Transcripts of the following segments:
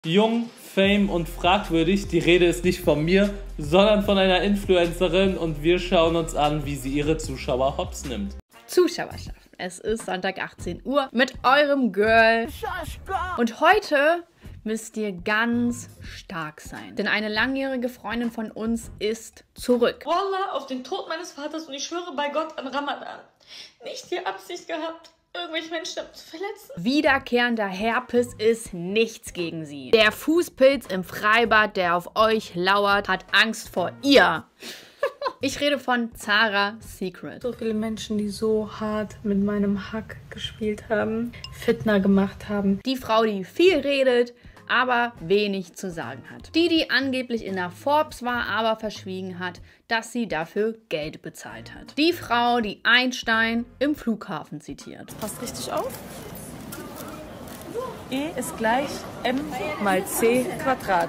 Jung, Fame und fragwürdig, die Rede ist nicht von mir, sondern von einer Influencerin und wir schauen uns an, wie sie ihre Zuschauer hops nimmt. Zuschauerschaft, es ist Sonntag 18 Uhr mit eurem Girl und heute müsst ihr ganz stark sein, denn eine langjährige Freundin von uns ist zurück. Wallah, auf den Tod meines Vaters und ich schwöre bei Gott an Ramadan, nicht die Absicht gehabt, irgendwelche Menschen zu verletzen. Wiederkehrender Herpes ist nichts gegen sie. Der Fußpilz im Freibad, der auf euch lauert, hat Angst vor ihr. Ich rede von Zara Secret. So viele Menschen, die so hart mit meinem Hack gespielt haben, Fitner gemacht haben. Die Frau, die viel redet, aber wenig zu sagen hat. Die angeblich in der Forbes war, aber verschwiegen hat, dass sie dafür Geld bezahlt hat. Die Frau, die Einstein im Flughafen zitiert. Passt richtig auf. E ist gleich M mal C Quadrat.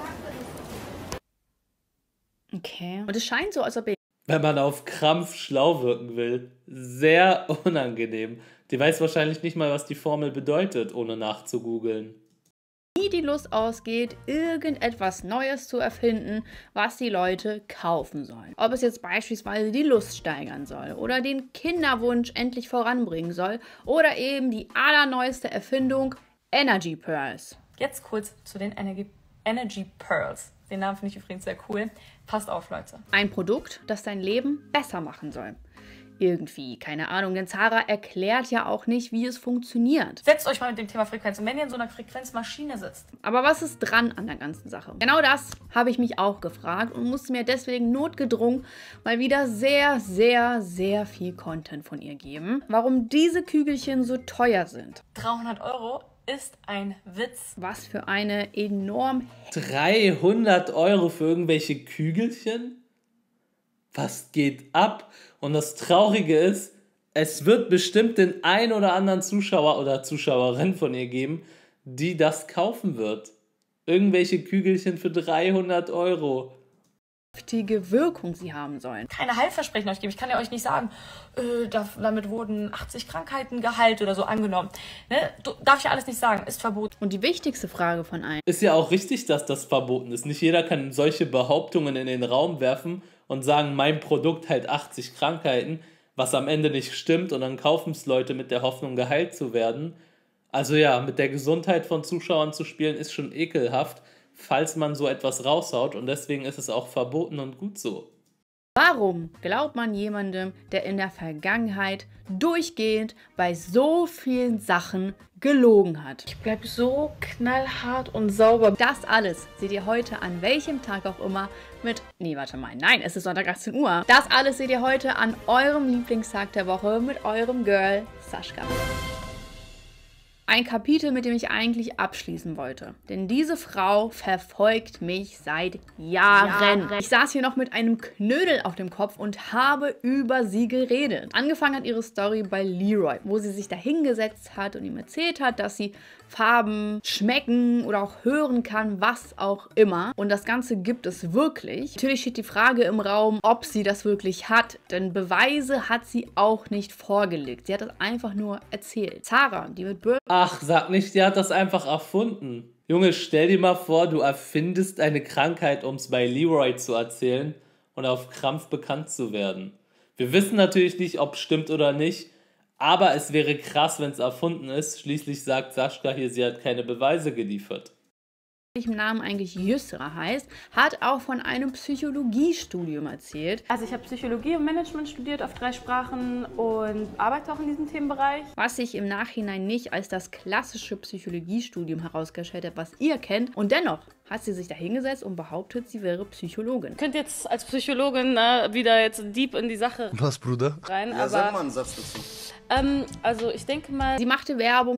Okay. Und es scheint so, als ob Wenn man auf Krampf schlau wirken will, sehr unangenehm. Die weiß wahrscheinlich nicht mal, was die Formel bedeutet, ohne nachzugoogeln. die Lust ausgeht, irgendetwas Neues zu erfinden, was die Leute kaufen sollen. Ob es jetzt beispielsweise die Lust steigern soll oder den Kinderwunsch endlich voranbringen soll oder eben die allerneueste Erfindung Energy Pearls. Jetzt kurz zu den Energy Pearls. Den Namen finde ich übrigens sehr cool. Passt auf, Leute. Ein Produkt, das dein Leben besser machen soll. Irgendwie, keine Ahnung, denn Zara erklärt ja auch nicht, wie es funktioniert. Setzt euch mal mit dem Thema Frequenz und wenn ihr in so einer Frequenzmaschine sitzt. Aber was ist dran an der ganzen Sache? Genau das habe ich mich auch gefragt und musste mir deswegen notgedrungen mal wieder sehr viel Content von ihr geben, warum diese Kügelchen so teuer sind. 300 € ist ein Witz. Was für eine enorm... 300 € für irgendwelche Kügelchen? Was geht ab? Und das Traurige ist, es wird bestimmt den ein oder anderen Zuschauer oder Zuschauerin von ihr geben, die das kaufen wird. Irgendwelche Kügelchen für 300 €. ...heftige Wirkung sie haben sollen. Keine Heilversprechen euch geben. Ich kann ja euch nicht sagen, damit wurden 80 Krankheiten geheilt oder so angenommen. Ne? Darf ich ja alles nicht sagen, ist verboten. Und die wichtigste Frage von allen. Ist ja auch richtig, dass das verboten ist. Nicht jeder kann solche Behauptungen in den Raum werfen und sagen, mein Produkt heilt 80 Krankheiten, was am Ende nicht stimmt und dann kaufen es Leute mit der Hoffnung, geheilt zu werden. Also ja, mit der Gesundheit von Zuschauern zu spielen, ist schon ekelhaft, falls man so etwas raushaut und deswegen ist es auch verboten und gut so. Warum glaubt man jemandem, der in der Vergangenheit durchgehend bei so vielen Sachen gelogen hat? Ich bleibe so knallhart und sauber. Das alles seht ihr heute an welchem Tag auch immer nein, es ist Sonntag 18 Uhr. Das alles seht ihr heute an eurem Lieblingstag der Woche mit eurem Girl Sascha. Ein Kapitel, mit dem ich eigentlich abschließen wollte. Denn diese Frau verfolgt mich seit Jahren. Ich saß hier noch mit einem Knödel auf dem Kopf und habe über sie geredet. Angefangen hat ihre Story bei Leroy, wo sie sich da hingesetzt hat und ihm erzählt hat, dass sie Farben schmecken oder auch hören kann, was auch immer. Und das Ganze gibt es wirklich. Natürlich steht die Frage im Raum, ob sie das wirklich hat. Denn Beweise hat sie auch nicht vorgelegt. Sie hat das einfach nur erzählt. Zara, die mit Ach, sag nicht, die hat das einfach erfunden. Junge, stell dir mal vor, du erfindest eine Krankheit, um es bei Leroy zu erzählen und auf Krampf bekannt zu werden. Wir wissen natürlich nicht, ob es stimmt oder nicht, aber es wäre krass, wenn es erfunden ist. Schließlich sagt Sascha hier, sie hat keine Beweise geliefert. Im Namen eigentlich Yusra heißt, hat auch von einem Psychologiestudium erzählt. Also ich habe Psychologie und Management studiert auf 3 Sprachen und arbeite auch in diesem Themenbereich. Was sich im Nachhinein nicht als das klassische Psychologiestudium herausgestellt hat, was ihr kennt. Und dennoch hat sie sich da hingesetzt und behauptet, sie wäre Psychologin. Ich könnte jetzt als Psychologin wieder jetzt deep in die Sache Was, Bruder? rein, Ja, aber sag mal einen Satz dazu. also ich denke mal, Sie machte Werbung.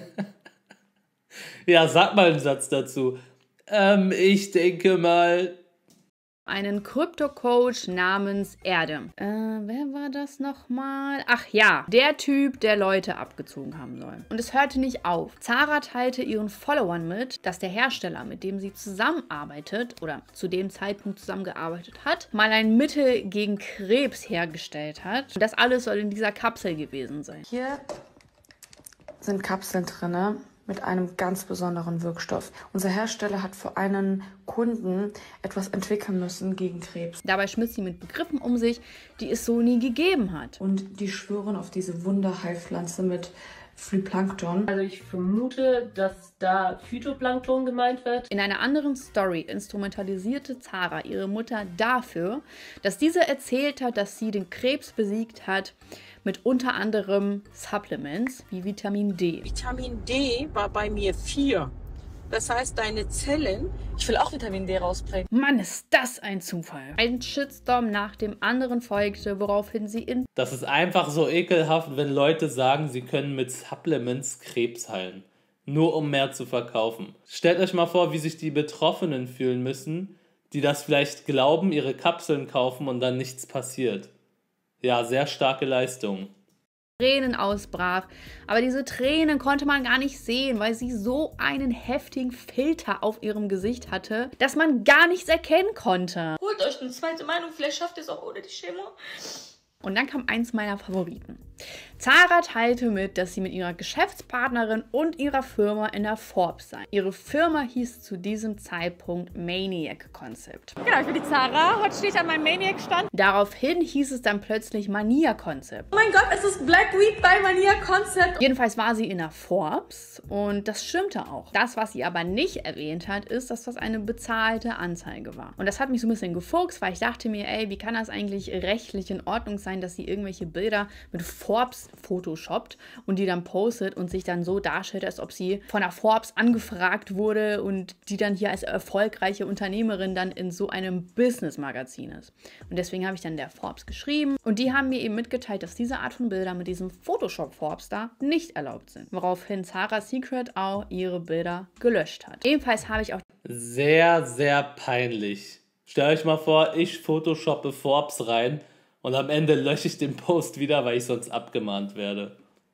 Ja, sag mal einen Satz dazu. Ich denke mal... Einen Krypto-Coach namens Erde. Wer war das nochmal? Ach ja, der Typ, der Leute abgezogen haben soll. Und es hörte nicht auf. Zara teilte ihren Followern mit, dass der Hersteller, mit dem sie zusammenarbeitet oder zu dem Zeitpunkt zusammengearbeitet hat, mal ein Mittel gegen Krebs hergestellt hat. Und das alles soll in dieser Kapsel gewesen sein. Hier sind Kapseln drin. mit einem ganz besonderen Wirkstoff. Unser Hersteller hat für einen Kunden etwas entwickeln müssen gegen Krebs. Dabei schmiss sie mit Begriffen um sich, die es so nie gegeben hat. Und die schwören auf diese Wunderheilpflanze mit Phytoplankton. Also ich vermute, dass da Phytoplankton gemeint wird. In einer anderen Story instrumentalisierte Zara ihre Mutter dafür, dass diese erzählt hat, dass sie den Krebs besiegt hat mit unter anderem Supplements wie Vitamin D. Vitamin D war bei mir 4. Das heißt, deine Zellen... Ich will auch Vitamin D rausbringen. Mann, ist das ein Zufall. Ein Shitstorm nach dem anderen folgte, woraufhin sie in... Das ist einfach so ekelhaft, wenn Leute sagen, sie können mit Supplements Krebs heilen. Nur um mehr zu verkaufen. Stellt euch mal vor, wie sich die Betroffenen fühlen müssen, die das vielleicht glauben, ihre Kapseln kaufen und dann nichts passiert. Ja, sehr starke Leistung. Tränen ausbrach. Aber diese Tränen konnte man gar nicht sehen, weil sie so einen heftigen Filter auf ihrem Gesicht hatte, dass man gar nichts erkennen konnte. Holt euch eine zweite Meinung, vielleicht schafft ihr es auch ohne die Chemo. Und dann kam eins meiner Favoriten. Zara teilte mit, dass sie mit ihrer Geschäftspartnerin und ihrer Firma in der Forbes sei. Ihre Firma hieß zu diesem Zeitpunkt Maniac Concept. Genau, ich bin die Zara. Heute stehe ich an meinem Maniac-Stand. Daraufhin hieß es dann plötzlich Mania Concept. Oh mein Gott, es ist Black Week bei Mania Concept. Jedenfalls war sie in der Forbes und das stimmte auch. Das, was sie aber nicht erwähnt hat, ist, dass das eine bezahlte Anzeige war. Und das hat mich so ein bisschen gefuchst, weil ich dachte mir, ey, wie kann das eigentlich rechtlich in Ordnung sein, dass sie irgendwelche Bilder mit Forbes photoshoppt und die dann postet und sich dann so darstellt, als ob sie von der Forbes angefragt wurde und die dann hier als erfolgreiche Unternehmerin dann in so einem Business-Magazin ist. Und deswegen habe ich dann der Forbes geschrieben und die haben mir eben mitgeteilt, dass diese Art von Bilder mit diesem Photoshop-Forbes da nicht erlaubt sind. Woraufhin Zara's Secret auch ihre Bilder gelöscht hat. Ebenfalls habe ich auch... Sehr, sehr peinlich. Stellt euch mal vor, ich photoshoppe Forbes rein und am Ende lösche ich den Post wieder, weil ich sonst abgemahnt werde.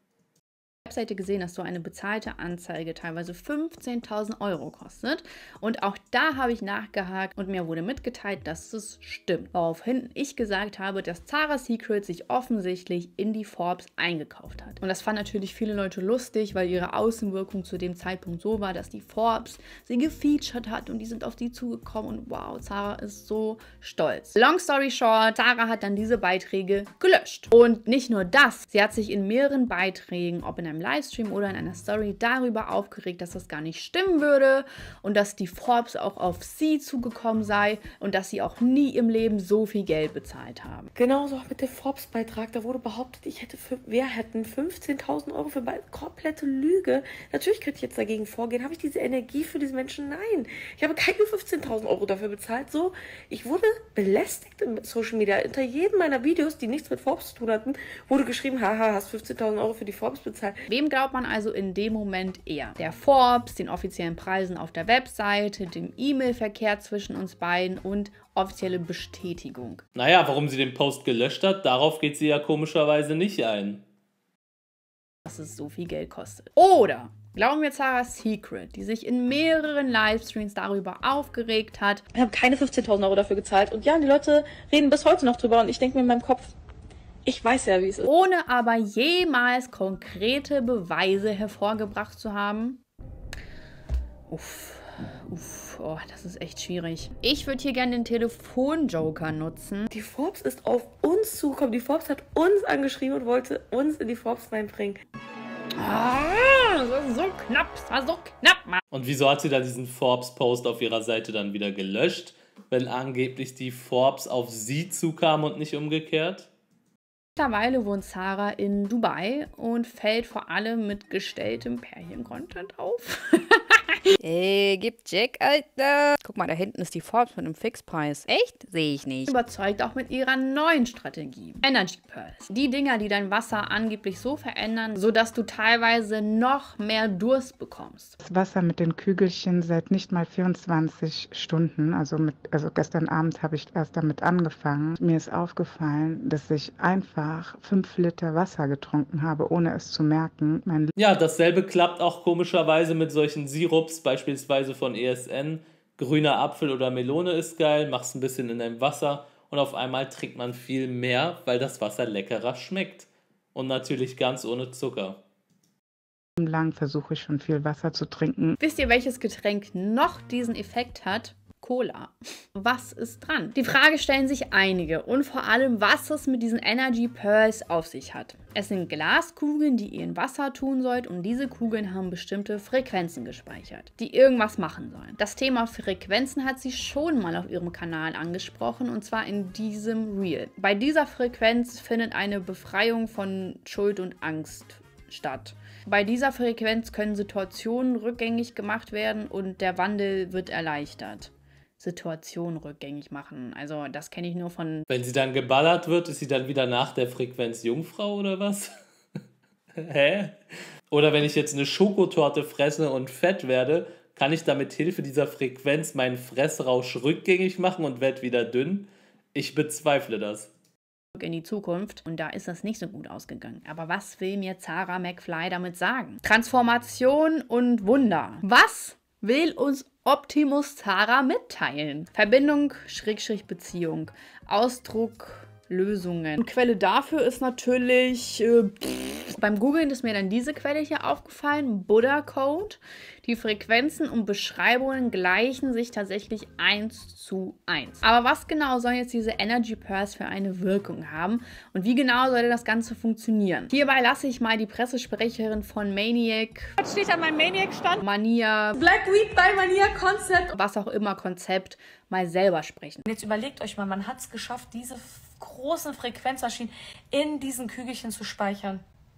Webseite gesehen, dass so eine bezahlte Anzeige teilweise 15.000 € kostet. Und auch da habe ich nachgehakt und mir wurde mitgeteilt, dass es stimmt. Woraufhin ich gesagt habe, dass Zara's Secret sich offensichtlich in die Forbes eingekauft hat. Und das fanden natürlich viele Leute lustig, weil ihre Außenwirkung zu dem Zeitpunkt so war, dass die Forbes sie gefeatured hat und die sind auf die zugekommen und wow, Zara ist so stolz. Long story short, Zara hat dann diese Beiträge gelöscht. Und nicht nur das, sie hat sich in mehreren Beiträgen, ob in einem Livestream oder in einer Story, darüber aufgeregt, dass das gar nicht stimmen würde und dass die Forbes auch auf sie zugekommen sei und dass sie auch nie im Leben so viel Geld bezahlt haben. Genauso auch mit dem Forbes-Beitrag. Da wurde behauptet, wir hätten 15.000 € für komplette Lüge. Natürlich könnte ich jetzt dagegen vorgehen. Habe ich diese Energie für diese Menschen? Nein. Ich habe keine 15.000 € dafür bezahlt. So, ich wurde belästigt in Social Media. Unter jedem meiner Videos, die nichts mit Forbes zu tun hatten, wurde geschrieben, haha, hast 15.000 € für die Forbes bezahlt. Wem glaubt man also in dem Moment eher? Der Forbes, den offiziellen Preisen auf der Webseite, dem E-Mail-Verkehr zwischen uns beiden und offizielle Bestätigung. Naja, warum sie den Post gelöscht hat, darauf geht sie ja komischerweise nicht ein. Dass es so viel Geld kostet. Oder glauben wir Zara's Secret, die sich in mehreren Livestreams darüber aufgeregt hat. Wir haben keine 15.000 € dafür gezahlt. Und ja, die Leute reden bis heute noch drüber. Und ich denke mir in meinem Kopf, ich weiß ja, wie es ist. Ohne aber jemals konkrete Beweise hervorgebracht zu haben. Oh, das ist echt schwierig. Ich würde hier gerne den Telefonjoker nutzen. Die Forbes ist auf uns zugekommen. Die Forbes hat uns angeschrieben und wollte uns in die Forbes reinbringen. Das war so knapp. Das war so knapp, Mann. Und wieso hat sie dann diesen Forbes-Post auf ihrer Seite dann wieder gelöscht, wenn angeblich die Forbes auf sie zukam und nicht umgekehrt? Mittlerweile wohnt Zara in Dubai und fällt vor allem mit gestelltem Pärchen-Content auf. Ey, gib Jack, Alter. Guck mal, da hinten ist die Forbes mit einem Fixpreis. Echt? Sehe ich nicht. Überzeugt auch mit ihrer neuen Strategie. Energy Pearls. Die Dinger, die dein Wasser angeblich so verändern, sodass du teilweise noch mehr Durst bekommst. Das Wasser mit den Kügelchen seit nicht mal 24 Stunden. Also gestern Abend habe ich erst damit angefangen. Mir ist aufgefallen, dass ich einfach 5 Liter Wasser getrunken habe, ohne es zu merken. Ja, dasselbe klappt auch komischerweise mit solchen Sirups, beispielsweise von ESN. Grüner Apfel oder Melone ist geil, machst ein bisschen in deinem Wasser und auf einmal trinkt man viel mehr, weil das Wasser leckerer schmeckt. Und natürlich ganz ohne Zucker. Lang versuche ich schon viel Wasser zu trinken. Wisst ihr, welches Getränk noch diesen Effekt hat? Cola. Was ist dran? Die Frage stellen sich einige und vor allem, was es mit diesen Energy Pearls auf sich hat. Es sind Glaskugeln, die ihr in Wasser tun sollt und diese Kugeln haben bestimmte Frequenzen gespeichert, die irgendwas machen sollen. Das Thema Frequenzen hat sie schon mal auf ihrem Kanal angesprochen und zwar in diesem Reel. Bei dieser Frequenz findet eine Befreiung von Schuld und Angst statt. Bei dieser Frequenz können Situationen rückgängig gemacht werden und der Wandel wird erleichtert. Situationen rückgängig machen. Also das kenne ich nur von... Wenn sie dann geballert wird, ist sie dann wieder nach der Frequenz Jungfrau oder was? Hä? Oder wenn ich jetzt eine Schokotorte fresse und fett werde, kann ich damit Hilfe dieser Frequenz meinen Fressrausch rückgängig machen und werde wieder dünn? Ich bezweifle das. In die Zukunft und da ist das nicht so gut ausgegangen. Aber was will mir Zara McFly damit sagen? Transformation und Wunder. Was will uns Optimus Zara mitteilen? Verbindung, Beziehung, Ausdruck, Lösungen. Und Quelle dafür ist natürlich, beim Googlen ist mir dann diese Quelle hier aufgefallen, Buddha Code. Die Frequenzen und Beschreibungen gleichen sich tatsächlich 1:1. Aber was genau sollen jetzt diese Energy Pearls für eine Wirkung haben und wie genau soll das Ganze funktionieren? Hierbei lasse ich mal die Pressesprecherin von Maniac, Was steht an meinem Maniac-Stand? Mania, Black Week bei Mania Concept. was auch immer Konzept, mal selber sprechen. Jetzt überlegt euch mal, man hat es geschafft, diese großen Frequenzmaschinen in diesen Kügelchen zu speichern.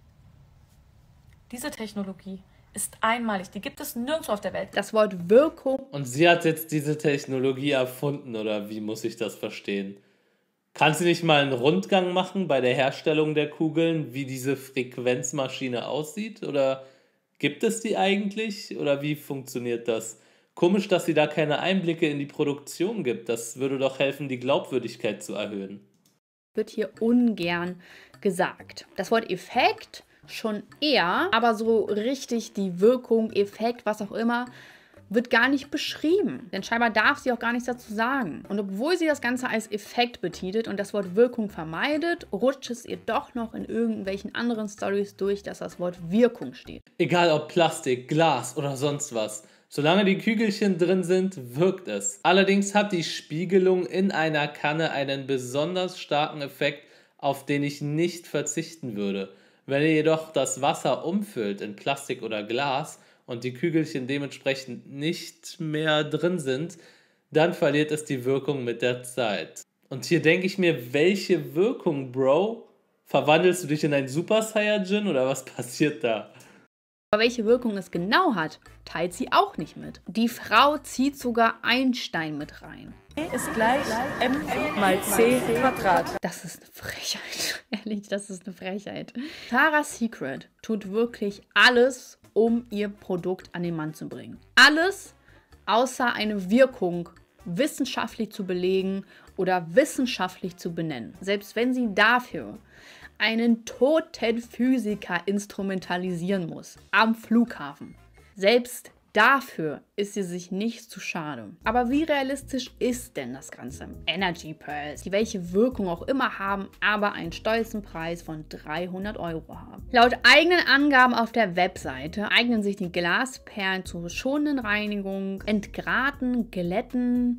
Diese Technologie ist einmalig. Die gibt es nirgendwo auf der Welt. Das Wort Wirkung. Und sie hat jetzt diese Technologie erfunden, oder wie muss ich das verstehen? Kann sie nicht mal einen Rundgang machen bei der Herstellung der Kugeln, wie diese Frequenzmaschine aussieht? Oder gibt es die eigentlich? Oder wie funktioniert das? Komisch, dass sie da keine Einblicke in die Produktion gibt. Das würde doch helfen, die Glaubwürdigkeit zu erhöhen. Wird hier ungern gesagt. Das Wort Effekt schon eher, aber so richtig die Wirkung, Effekt, was auch immer, wird gar nicht beschrieben. Denn scheinbar darf sie auch gar nichts dazu sagen. Und obwohl sie das Ganze als Effekt betitelt und das Wort Wirkung vermeidet, rutscht es ihr doch noch in irgendwelchen anderen Storys durch, dass das Wort Wirkung steht. Egal ob Plastik, Glas oder sonst was. Solange die Kügelchen drin sind, wirkt es. Allerdings hat die Spiegelung in einer Kanne einen besonders starken Effekt, auf den ich nicht verzichten würde. Wenn ihr jedoch das Wasser umfüllt in Plastik oder Glas und die Kügelchen dementsprechend nicht mehr drin sind, dann verliert es die Wirkung mit der Zeit. Und hier denke ich mir, welche Wirkung, Bro? Verwandelst du dich in einen Super Saiyajin oder was passiert da? Aber welche Wirkung es genau hat, teilt sie auch nicht mit. Die Frau zieht sogar Einstein mit rein. Ist gleich m mal c Quadrat. Das ist eine Frechheit. Ehrlich, das ist eine Frechheit. Zara's Secret tut wirklich alles, um ihr Produkt an den Mann zu bringen. Alles, außer eine Wirkung wissenschaftlich zu belegen oder wissenschaftlich zu benennen. Selbst wenn sie dafür einen toten Physiker instrumentalisieren muss. Am Flughafen. Selbst dafür ist sie sich nicht zu schade. Aber wie realistisch ist denn das Ganze? Energy Pearls, die welche Wirkung auch immer haben, aber einen stolzen Preis von 300 € haben. Laut eigenen Angaben auf der Webseite eignen sich die Glasperlen zur schonenden Reinigung, Entgraten, Glätten,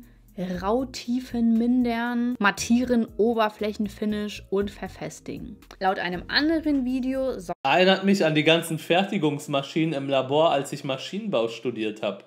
Rautiefen mindern, mattieren, Oberflächenfinish und verfestigen. Laut einem anderen Video erinnert mich an die ganzen Fertigungsmaschinen im Labor, als ich Maschinenbau studiert habe.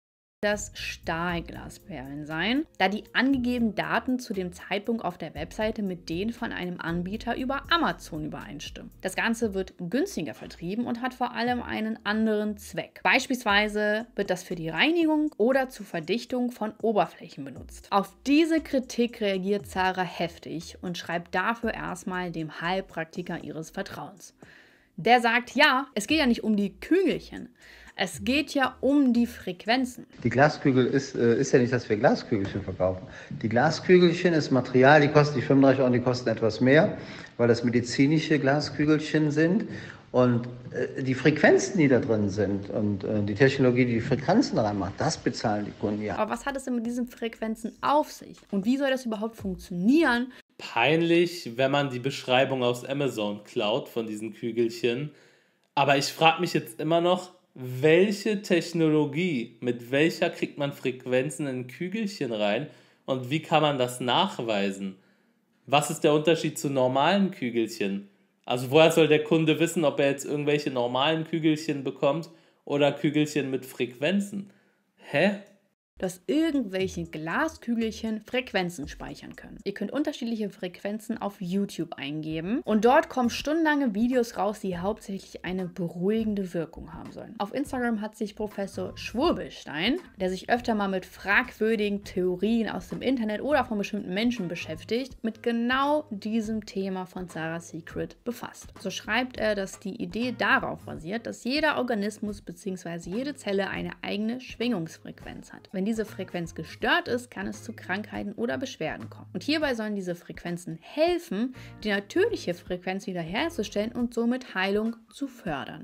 Das Stahlglasperlen sein, da die angegebenen Daten zu dem Zeitpunkt auf der Webseite mit denen von einem Anbieter über Amazon übereinstimmen. Das Ganze wird günstiger vertrieben und hat vor allem einen anderen Zweck. Beispielsweise wird das für die Reinigung oder zur Verdichtung von Oberflächen benutzt. Auf diese Kritik reagiert Zara heftig und schreibt dafür erstmal dem Heilpraktiker ihres Vertrauens. Der sagt, ja, es geht ja nicht um die Kügelchen. Es geht ja um die Frequenzen. Die Glaskügel ist ja nicht, dass wir Glaskügelchen verkaufen. Die Glaskügelchen ist Material, die kosten nicht 35 €, die kosten etwas mehr, weil das medizinische Glaskügelchen sind. Und die Frequenzen, die da drin sind und die Technologie, die die Frequenzen reinmacht, das bezahlen die Kunden ja. Aber was hat es denn mit diesen Frequenzen auf sich? Und wie soll das überhaupt funktionieren? Peinlich, wenn man die Beschreibung aus Amazon klaut von diesen Kügelchen. Aber ich frage mich jetzt immer noch, welche Technologie, mit welcher kriegt man Frequenzen in Kügelchen rein und wie kann man das nachweisen? Was ist der Unterschied zu normalen Kügelchen? Also woher soll der Kunde wissen, ob er jetzt irgendwelche normalen Kügelchen bekommt oder Kügelchen mit Frequenzen? Hä? Dass irgendwelche Glaskügelchen Frequenzen speichern können. Ihr könnt unterschiedliche Frequenzen auf YouTube eingeben und dort kommen stundenlange Videos raus, die hauptsächlich eine beruhigende Wirkung haben sollen. Auf Instagram hat sich Professor Schwurbelstein, der sich öfter mal mit fragwürdigen Theorien aus dem Internet oder von bestimmten Menschen beschäftigt, mit genau diesem Thema von Sarah's Secret befasst. So schreibt er, dass die Idee darauf basiert, dass jeder Organismus bzw. jede Zelle eine eigene Schwingungsfrequenz hat. Wenn diese Frequenz gestört ist, kann es zu Krankheiten oder Beschwerden kommen. Und hierbei sollen diese Frequenzen helfen, die natürliche Frequenz wiederherzustellen und somit Heilung zu fördern.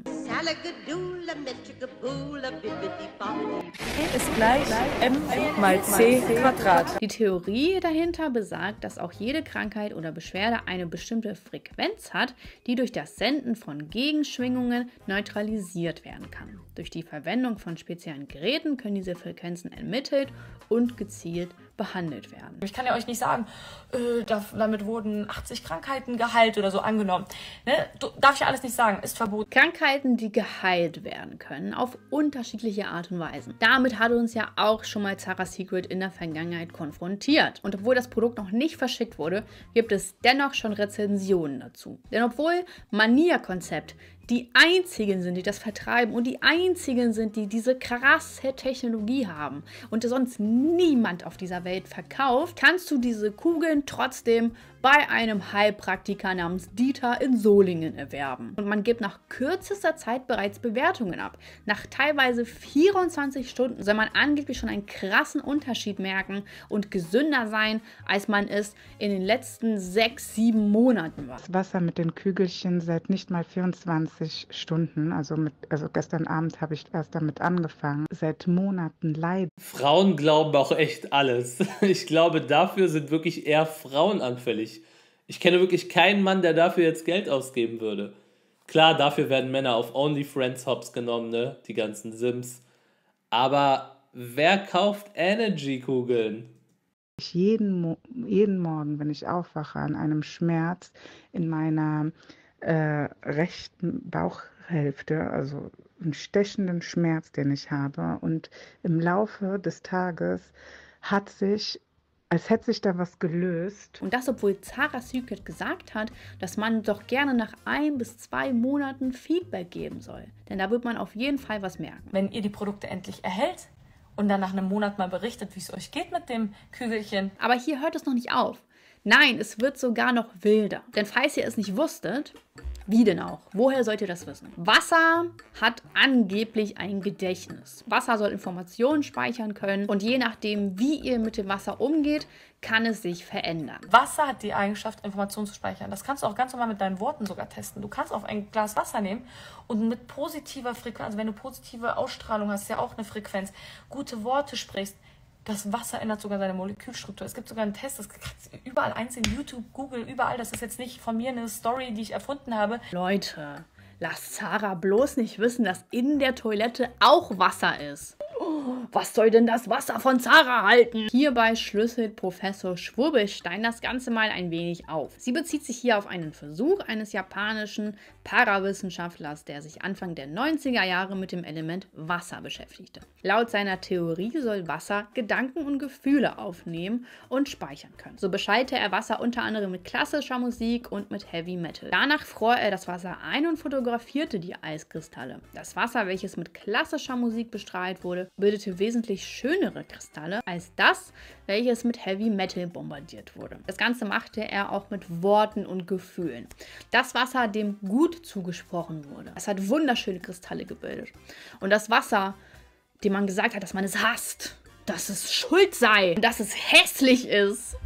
Ist gleich M mal C Quadrat. Die Theorie dahinter besagt, dass auch jede Krankheit oder Beschwerde eine bestimmte Frequenz hat, die durch das Senden von Gegenschwingungen neutralisiert werden kann. Durch die Verwendung von speziellen Geräten können diese Frequenzen ermittelt und gezielt behandelt werden. Ich kann ja euch nicht sagen, damit wurden 80 Krankheiten geheilt oder so angenommen. Ne? Darf ich ja alles nicht sagen, ist verboten. Krankheiten, die geheilt werden können, auf unterschiedliche Art und Weisen. Damit hat uns ja auch schon mal Sarah's Secret in der Vergangenheit konfrontiert. Und obwohl das Produkt noch nicht verschickt wurde, gibt es dennoch schon Rezensionen dazu. Denn obwohl Mania-Konzept die einzigen sind, die das vertreiben und die einzigen sind, die diese krasse Technologie haben und sonst niemand auf dieser Welt verkauft, kannst du diese Kugeln trotzdem bei einem Heilpraktiker namens Dieter in Solingen erwerben. Und man gibt nach kürzester Zeit bereits Bewertungen ab. Nach teilweise 24 Stunden soll man angeblich schon einen krassen Unterschied merken und gesünder sein, als man es in den letzten 6-7 Monaten war. Das Wasser mit den Kügelchen seit nicht mal 24 Stunden, also gestern Abend habe ich erst damit angefangen, seit Monaten leiden. Frauen glauben auch echt alles. Ich glaube, dafür sind wirklich eher Frauen anfällig. Ich kenne wirklich keinen Mann, der dafür jetzt Geld ausgeben würde. Klar, dafür werden Männer auf OnlyFriends hops genommen, ne? Die ganzen Sims. Aber wer kauft Energy-Kugeln? Jeden Morgen, wenn ich aufwache, an einem Schmerz in meiner rechten Bauchhälfte, also einen stechenden Schmerz, den ich habe. Und im Laufe des Tages als hätte sich da was gelöst. Und das, obwohl Sarah's Secret gesagt hat, dass man doch gerne nach 1 bis 2 Monaten Feedback geben soll. Denn da wird man auf jeden Fall was merken. Wenn ihr die Produkte endlich erhält und dann nach einem Monat mal berichtet, wie es euch geht mit dem Kügelchen. Aber hier hört es noch nicht auf. Nein, es wird sogar noch wilder. Denn falls ihr es nicht wusstet, wie denn auch? Woher sollt ihr das wissen? Wasser hat angeblich ein Gedächtnis. Wasser soll Informationen speichern können und je nachdem, wie ihr mit dem Wasser umgeht, kann es sich verändern. Wasser hat die Eigenschaft, Informationen zu speichern. Das kannst du auch ganz normal mit deinen Worten sogar testen. Du kannst auf ein Glas Wasser nehmen und mit positiver Frequenz, also wenn du positive Ausstrahlung hast, ist ja auch eine Frequenz, gute Worte sprichst, das Wasser ändert sogar seine Molekülstruktur. Es gibt sogar einen Test, das kannst du überall einsehen, YouTube, Google, überall. Das ist jetzt nicht von mir eine Story, die ich erfunden habe. Leute, lasst Sarah bloß nicht wissen, dass in der Toilette auch Wasser ist. Was soll denn das Wasser von Sarah halten? Hierbei schlüsselt Professor Schwurbelstein das Ganze mal ein wenig auf. Sie bezieht sich hier auf einen Versuch eines japanischen Parawissenschaftlers, der sich Anfang der 90er Jahre mit dem Element Wasser beschäftigte. Laut seiner Theorie soll Wasser Gedanken und Gefühle aufnehmen und speichern können. So beschallte er Wasser unter anderem mit klassischer Musik und mit Heavy Metal. Danach fror er das Wasser ein und fotografierte die Eiskristalle. Das Wasser, welches mit klassischer Musik bestrahlt wurde, bildete wesentlich schönere Kristalle als das, welches mit Heavy Metal bombardiert wurde. Das Ganze machte er auch mit Worten und Gefühlen. Das Wasser, dem gut zugesprochen wurde, es hat wunderschöne Kristalle gebildet. Und das Wasser, dem man gesagt hat, dass man es hasst, dass es schuld sei, dass es hässlich ist.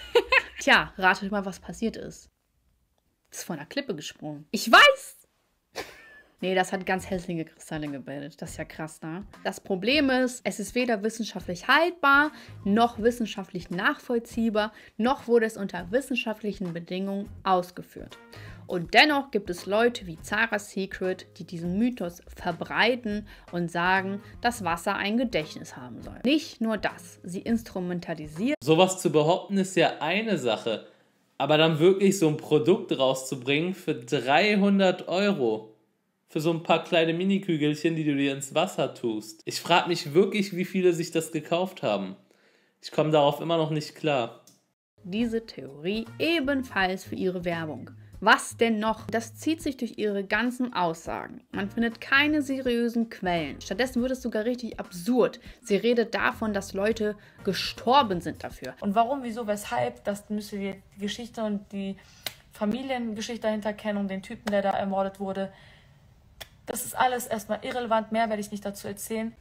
Tja, ratet mal, was passiert ist. Es ist von der Klippe gesprungen. Ich weiß! Nee, das hat ganz hässliche Kristalle gebildet. Das ist ja krass, ne? Das Problem ist, es ist weder wissenschaftlich haltbar, noch wissenschaftlich nachvollziehbar, noch wurde es unter wissenschaftlichen Bedingungen ausgeführt. Und dennoch gibt es Leute wie Zara's Secret, die diesen Mythos verbreiten und sagen, dass Wasser ein Gedächtnis haben soll. Nicht nur das, sie instrumentalisieren. Sowas zu behaupten ist ja eine Sache, aber dann wirklich so ein Produkt rauszubringen für 300 €. Für so ein paar kleine Minikügelchen, die du dir ins Wasser tust. Ich frage mich wirklich, wie viele sich das gekauft haben. Ich komme darauf immer noch nicht klar. Diese Theorie ebenfalls für ihre Werbung. Was denn noch? Das zieht sich durch ihre ganzen Aussagen. Man findet keine seriösen Quellen. Stattdessen wird es sogar richtig absurd. Sie redet davon, dass Leute gestorben sind dafür. Und warum, wieso, weshalb, das müsst ihr die Geschichte und die Familiengeschichte dahinter kennen und den Typen, der da ermordet wurde. Das ist alles erstmal irrelevant. Mehr werde ich nicht dazu erzählen.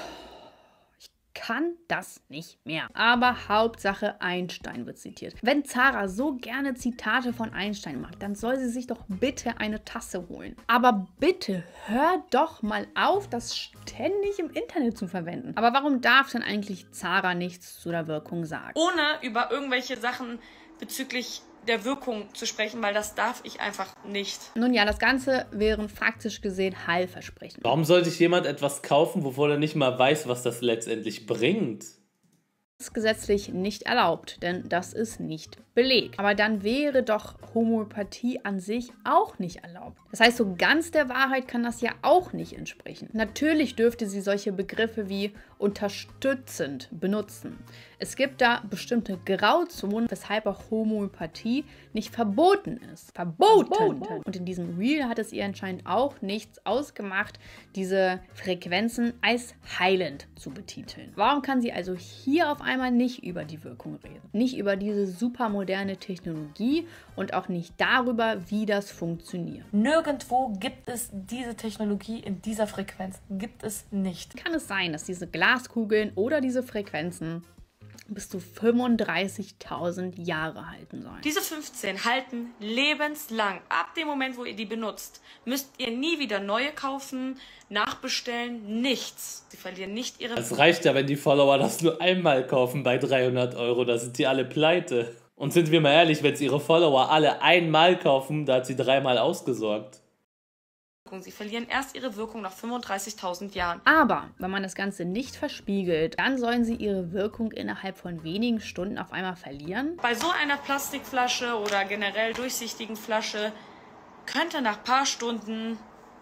Kann das nicht mehr. Aber Hauptsache Einstein wird zitiert. Wenn Zara so gerne Zitate von Einstein mag, dann soll sie sich doch bitte eine Tasse holen. Aber bitte hör doch mal auf, das ständig im Internet zu verwenden. Aber warum darf denn eigentlich Zara nichts zu der Wirkung sagen? Ohne über irgendwelche Sachen bezüglich der Wirkung zu sprechen, weil das darf ich einfach nicht. Nun ja, das Ganze wären faktisch gesehen Heilversprechen. Warum sollte sich jemand etwas kaufen, wovon er nicht mal weiß, was das letztendlich bringt? Das ist gesetzlich nicht erlaubt, denn das ist nicht belegt. Aber dann wäre doch Homöopathie an sich auch nicht erlaubt. Das heißt, so ganz der Wahrheit kann das ja auch nicht entsprechen. Natürlich dürfte sie solche Begriffe wie unterstützend benutzen. Es gibt da bestimmte Grauzonen, weshalb auch Homöopathie nicht verboten ist. Verboten! Und in diesem Reel hat es ihr anscheinend auch nichts ausgemacht, diese Frequenzen als heilend zu betiteln. Warum kann sie also hier auf einmal nicht über die Wirkung reden? Nicht über diese super moderne Technologie und auch nicht darüber, wie das funktioniert. Nirgendwo gibt es diese Technologie in dieser Frequenz. Gibt es nicht. Kann es sein, dass diese Glaskugeln oder diese Frequenzen bis zu 35.000 Jahre halten sollen? Diese 15 halten lebenslang. Ab dem Moment, wo ihr die benutzt, müsst ihr nie wieder neue kaufen, nachbestellen, nichts. Sie verlieren nicht ihre... Es reicht ja, wenn die Follower das nur einmal kaufen bei 300 €, da sind die alle pleite. Und sind wir mal ehrlich, wenn es ihre Follower alle einmal kaufen, da hat sie 3-mal ausgesorgt. Sie verlieren erst ihre Wirkung nach 35.000 Jahren. Aber wenn man das Ganze nicht verspiegelt, dann sollen sie ihre Wirkung innerhalb von wenigen Stunden auf einmal verlieren. Bei so einer Plastikflasche oder generell durchsichtigen Flasche könnte nach ein paar Stunden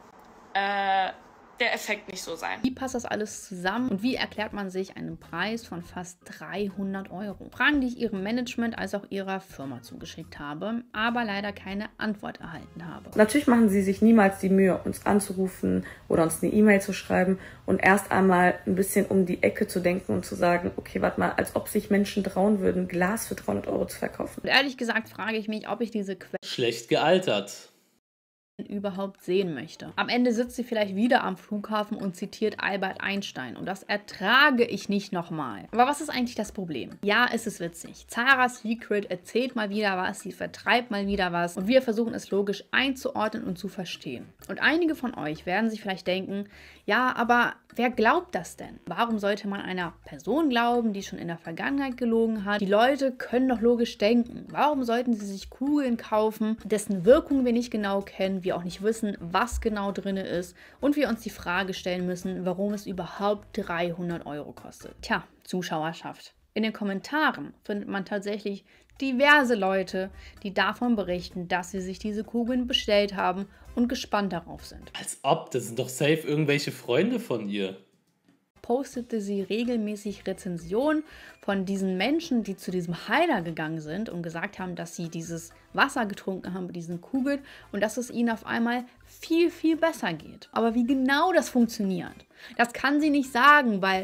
der Effekt nicht so sein. Wie passt das alles zusammen und wie erklärt man sich einen Preis von fast 300 €? Fragen, die ich ihrem Management als auch ihrer Firma zugeschickt habe, aber leider keine Antwort erhalten habe. Natürlich machen sie sich niemals die Mühe, uns anzurufen oder uns eine E-Mail zu schreiben und erst einmal ein bisschen um die Ecke zu denken und zu sagen, okay, warte mal, als ob sich Menschen trauen würden, Glas für 300 € zu verkaufen. Und ehrlich gesagt frage ich mich, ob ich diese Schlecht gealtert. überhaupt sehen möchte. Am Ende sitzt sie vielleicht wieder am Flughafen und zitiert Albert Einstein und das ertrage ich nicht nochmal. Aber was ist eigentlich das Problem? Ja, es ist witzig. Zara's Secret erzählt mal wieder was, sie vertreibt mal wieder was und wir versuchen es logisch einzuordnen und zu verstehen. Und einige von euch werden sich vielleicht denken, ja, aber wer glaubt das denn? Warum sollte man einer Person glauben, die schon in der Vergangenheit gelogen hat? Die Leute können doch logisch denken. Warum sollten sie sich Kugeln kaufen, dessen Wirkung wir nicht genau kennen, wir auch nicht wissen, was genau drin ist und wir uns die Frage stellen müssen, warum es überhaupt 300 € kostet? Tja, Zuschauerschaft. In den Kommentaren findet man tatsächlich diverse Leute, die davon berichten, dass sie sich diese Kugeln bestellt haben und gespannt darauf sind. Als ob, das sind doch safe irgendwelche Freunde von ihr. Postete sie regelmäßig Rezensionen von diesen Menschen, die zu diesem Heiler gegangen sind und gesagt haben, dass sie dieses Wasser getrunken haben mit diesen Kugeln und dass es ihnen auf einmal viel, viel besser geht. Aber wie genau das funktioniert, das kann sie nicht sagen, weil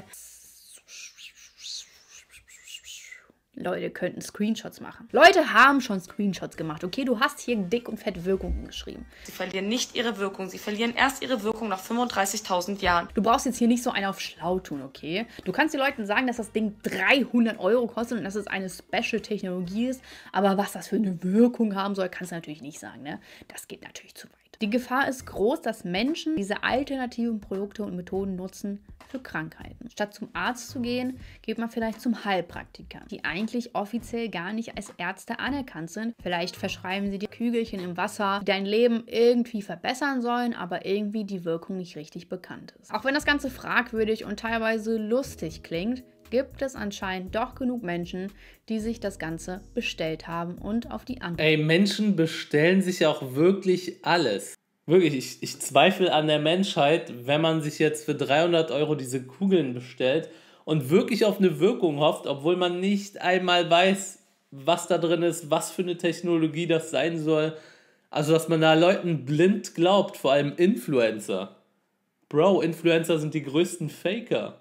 Leute könnten Screenshots machen. Leute haben schon Screenshots gemacht. Okay, du hast hier dick und fett Wirkungen geschrieben. Sie verlieren nicht ihre Wirkung. Sie verlieren erst ihre Wirkung nach 35.000 Jahren. Du brauchst jetzt hier nicht so einen auf schlau tun, okay? Du kannst den Leuten sagen, dass das Ding 300 € kostet und dass es eine Special-Technologie ist. Aber was das für eine Wirkung haben soll, kannst du natürlich nicht sagen, ne? Das geht natürlich zu weit. Die Gefahr ist groß, dass Menschen diese alternativen Produkte und Methoden nutzen für Krankheiten. Statt zum Arzt zu gehen, geht man vielleicht zum Heilpraktiker, die eigentlich offiziell gar nicht als Ärzte anerkannt sind. Vielleicht verschreiben sie dir Kügelchen im Wasser, die dein Leben irgendwie verbessern sollen, aber irgendwie die Wirkung nicht richtig bekannt ist. Auch wenn das Ganze fragwürdig und teilweise lustig klingt, gibt es anscheinend doch genug Menschen, die sich das Ganze bestellt haben und auf die Antwort. Ey, Menschen bestellen sich auch wirklich alles. Wirklich, ich zweifle an der Menschheit, wenn man sich jetzt für 300 € diese Kugeln bestellt und wirklich auf eine Wirkung hofft, obwohl man nicht einmal weiß, was da drin ist, was für eine Technologie das sein soll. Also, dass man da Leuten blind glaubt, vor allem Influencer. Bro, Influencer sind die größten Faker.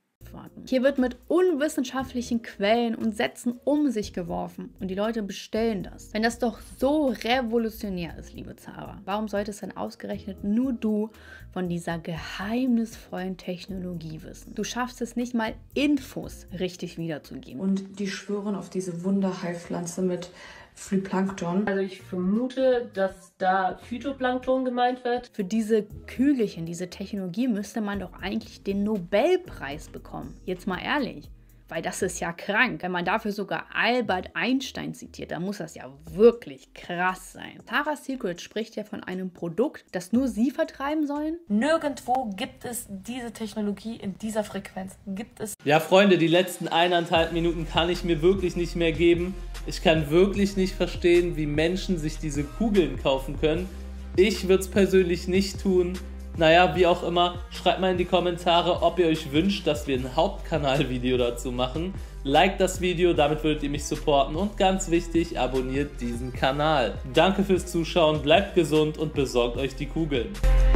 Hier wird mit unwissenschaftlichen Quellen und Sätzen um sich geworfen und die Leute bestellen das. Wenn das doch so revolutionär ist, liebe Zara, warum sollte es dann ausgerechnet nur du von dieser geheimnisvollen Technologie wissen? Du schaffst es nicht mal, Infos richtig wiederzugeben. Und die schwören auf diese Wunderheilpflanze mit Phytoplankton. Also ich vermute, dass da Phytoplankton gemeint wird. Für diese Kügelchen, diese Technologie müsste man doch eigentlich den Nobelpreis bekommen. Jetzt mal ehrlich. Weil das ist ja krank. Wenn man dafür sogar Albert Einstein zitiert, dann muss das ja wirklich krass sein. Tara's Secret spricht ja von einem Produkt, das nur sie vertreiben sollen. Nirgendwo gibt es diese Technologie in dieser Frequenz. Gibt es. Ja, Freunde, die letzten 1,5 Minuten kann ich mir wirklich nicht mehr geben. Ich kann wirklich nicht verstehen, wie Menschen sich diese Kugeln kaufen können. Ich würde es persönlich nicht tun. Naja, wie auch immer, schreibt mal in die Kommentare, ob ihr euch wünscht, dass wir ein Hauptkanalvideo dazu machen. Liked das Video, damit würdet ihr mich supporten und ganz wichtig, abonniert diesen Kanal. Danke fürs Zuschauen, bleibt gesund und besorgt euch die Kugeln.